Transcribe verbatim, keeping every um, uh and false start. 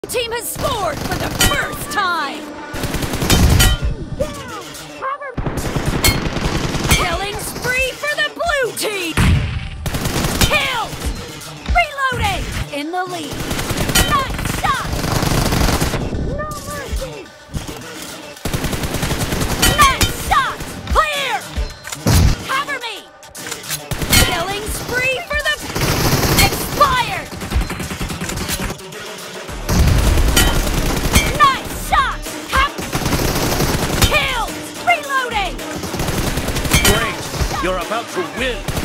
Team has scored for the first time! Killing spree for the blue team! Kill! Reloading! In the lead! Nice shot! No mercy! Nice shot! Clear! Cover me! Killing spree for the... Expired! You're about to win!